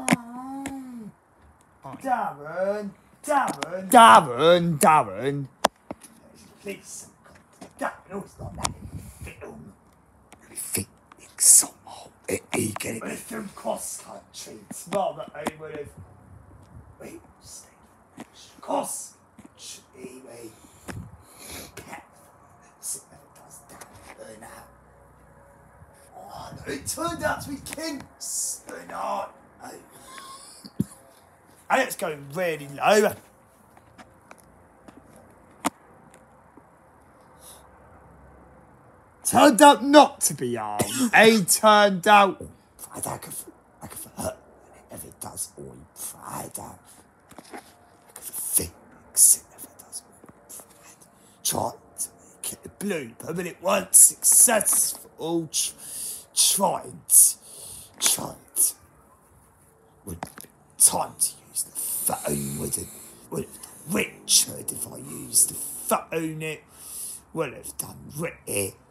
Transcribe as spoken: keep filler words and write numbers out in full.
Darren, Darren, Darren, Darren. Please, Darren, it's not that film. I think it's somehow it he get But it. it's from cross country. It's not that I would have. Wait, stay. Cross country, wait. Sit there, it does that. Turn out. Oh no, it turned out to be King's. Turn out. And it's going really low. Turned out not to be arm. He turned out. I don't give I give a hurt if it does all you pride out. I give a fix if it does all you pride. Try to make it a blooper, but it wasn't successful. Tr- trying to, trying to. Would have been time to use the phone, would it? Would have done Richard if I used the phone, it would have done Richard.